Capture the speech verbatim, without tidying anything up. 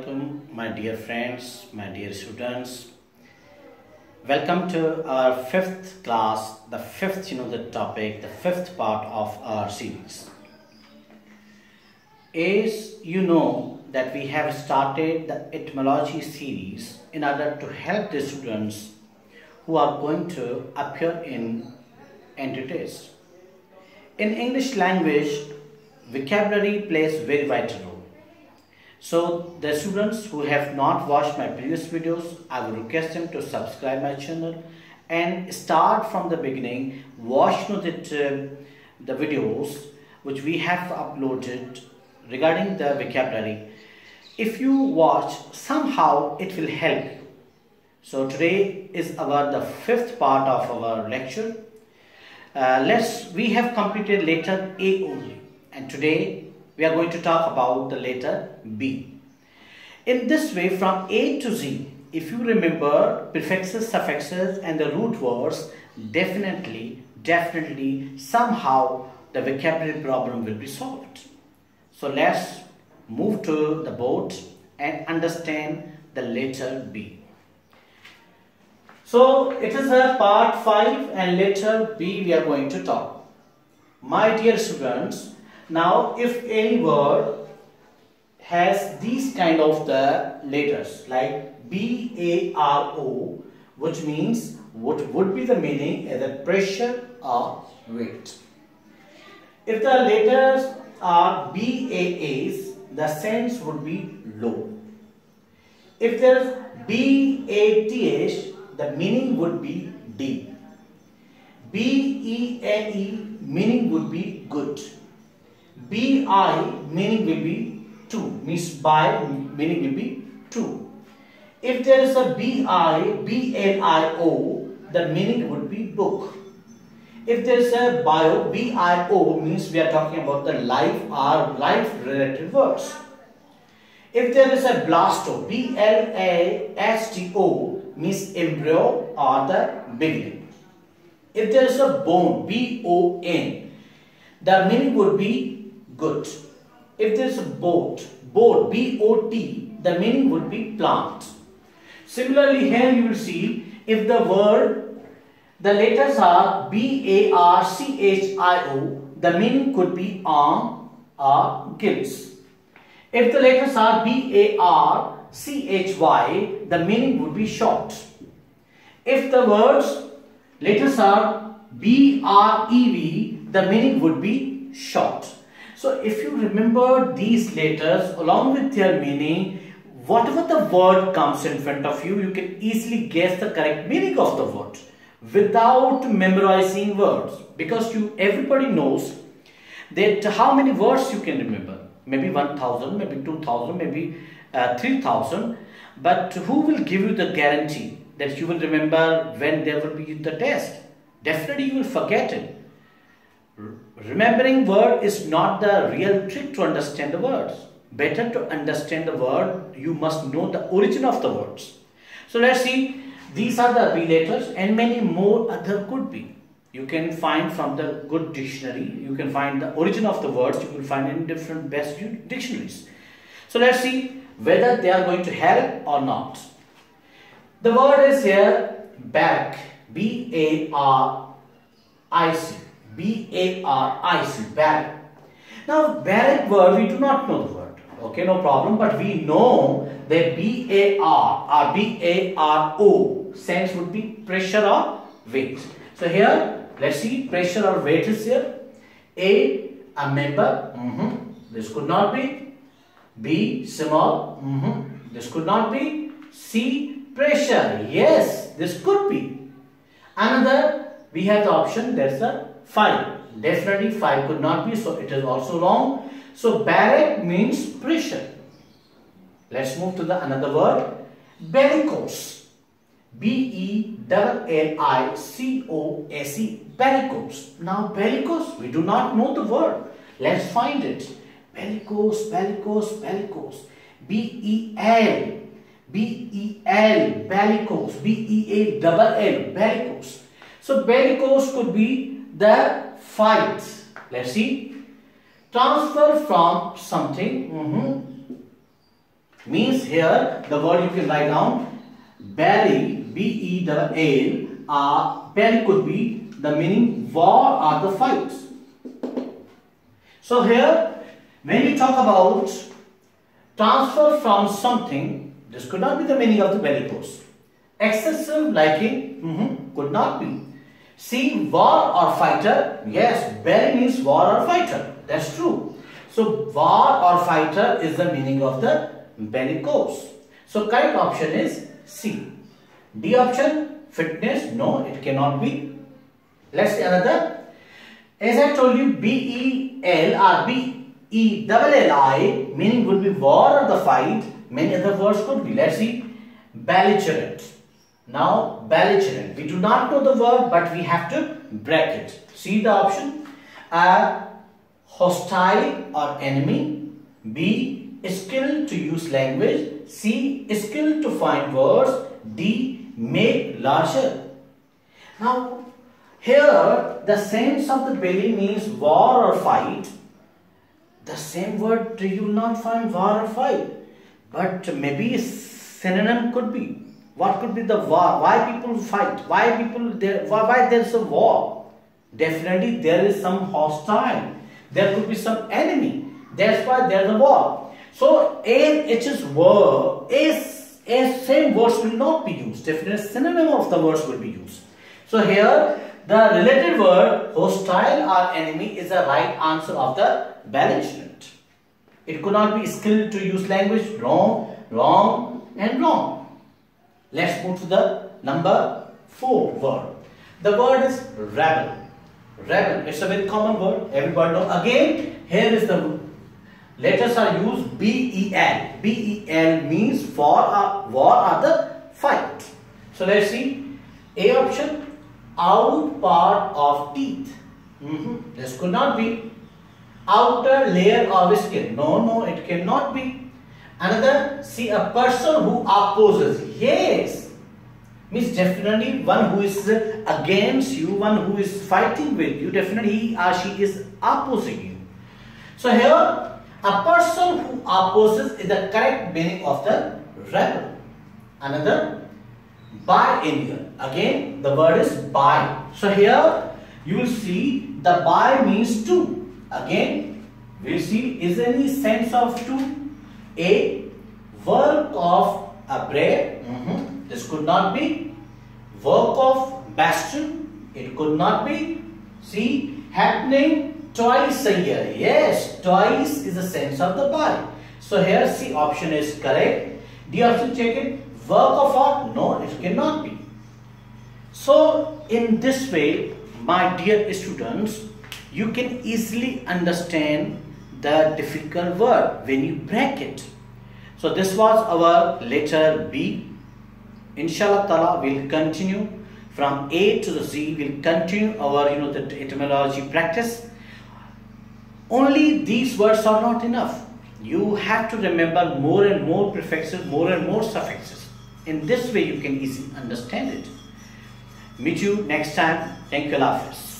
welcome, my dear friends, my dear students. Welcome to our fifth class, the fifth, you know, the topic, the fifth part of our series. As you know that we have started the etymology series in order to help the students who are going to appear in entities. In English language, vocabulary plays very vital role. So the students who have not watched my previous videos, I will request them to subscribe my channel and start from the beginning, watch the, the videos which we have uploaded regarding the vocabulary. If you watch, somehow it will help you. So today is our the fifth part of our lecture. Uh, let's we have completed letter A only, and today we are going to talk about the letter B. In this way, from A to Z, if you remember prefixes, suffixes and the root words, definitely, definitely, somehow the vocabulary problem will be solved. So let's move to the board and understand the letter B. So it is a part five and letter B we are going to talk. My dear students, now if any word has these kind of the letters like B A R O, which means what would be the meaning as a pressure or weight. If the letters are B A As, the sense would be low. If there is B A T H, the meaning would be deep. B E N E meaning would be good. B I meaning will be two, means by meaning will be two. If there is a B I, B N I O, the meaning would be book. If there is a bio, B I O means we are talking about the life or life related words. If there is a blasto, B L A S T O means embryo or the beginning. If there is a bone, B O N, the meaning would be good. If there is a boat, boat, B O T, the meaning would be plant. Similarly, here you will see if the word, the letters are B A R C H I O, the meaning could be arm or gills. If the letters are B A R C H Y, the meaning would be short. If the words, letters are B R E V, the meaning would be short. So if you remember these letters along with their meaning, whatever the word comes in front of you, you can easily guess the correct meaning of the word without memorizing words, because you everybody knows that how many words you can remember. Maybe one thousand, maybe two thousand, maybe uh, three thousand. But who will give you the guarantee that you will remember when there will be the test? Definitely you will forget it. Remembering word is not the real trick to understand the words. Better to understand the word, you must know the origin of the words. So let's see, these are the B letters and many more other could be. You can find from the good dictionary, you can find the origin of the words, you will find in different best dictionaries. So let's see whether they are going to help or not. The word is here, back, B A R I C. B A R I C, barrack. Now, barrack word, we do not know the word. Okay, no problem. But we know that B A R or B A R O sense would be pressure or weight. So here, let's see, pressure or weight is here. A, a member. Mm-hmm. This could not be. B, small. Mm-hmm. This could not be. C, pressure. Yes, this could be. Another, we have the option, there's a five. Definitely five could not be, so it is also wrong. So barrack means pressure. Let's move to the another word, bellicose. B E L L I C O S E, bellicose. Now bellicose, we do not know the word. Let's find it. Bellicose, bellicose, bellicose. B E L, B E L, bellicose. B E A double L, bellicose. So bellicose could be the fight. Let's see. Transfer from something. Mm-hmm. Means here the word you can write down belly, B E L L, uh, belly could be the meaning war or the fight. So here when we talk about transfer from something, this could not be the meaning of the bellicose. Excessive liking, mm-hmm, could not be. See, war or fighter, yes, belly means war or fighter, that's true. So war or fighter is the meaning of the bellicose. So correct option is C. D option, fitness, no, it cannot be. Let's see another. As I told you, B E L or B E L L I meaning would be war or the fight. Many other words could be. Let's see. Belligerent. Now belligerent. We do not know the word, but we have to break it. See the option. A. Hostile or enemy. B. Skill to use language. C. Skill to find words. D. Make larger. Now here the sense of the belly means war or fight. The same word you will not find war or fight, but maybe a synonym could be. What could be the war? Why people fight? Why people there? Why, why there is a war? Definitely there is some hostile. There could be some enemy. That's why there is a war. So A H is word. A, a same words will not be used. Definitely synonym of the words will be used. So here the related word hostile or enemy is the right answer of the belligerent. It could not be skilled to use language. Wrong, wrong and wrong. Let's move to the number four word. The word is rebel. Rebel, it's a very common word. Everybody know. Again, here is the letters are used B E L. B E L means for a war or the fight. So let's see. A option, out part of teeth. Mm-hmm. This could not be. Outer layer of skin. No, no, it cannot be. Another, see, a person who opposes. Yes. Means definitely one who is against you, one who is fighting with you, definitely he or she is opposing you. So here, a person who opposes is the correct meaning of the rebel. Another, biennial. Again, the word is bi. So here, you will see the bi means two. Again, we will see, is there any sense of two? A, work of a bread. Mm-hmm. This could not be. Work of bastion. It could not be. See, happening twice a year. Yes, twice is the sense of the bi. So here C option is correct. D option check it. Work of art. No, it cannot be. So in this way, my dear students, you can easily understand the difficult word when you break it. So this was our letter B. Inshallah Ta'ala will continue from A to the Z. We'll continue our you know the etymology practice. Only these words are not enough. You have to remember more and more prefixes, more and more suffixes. In this way you can easily understand it. Meet you next time. Thank you, Allah Hafiz.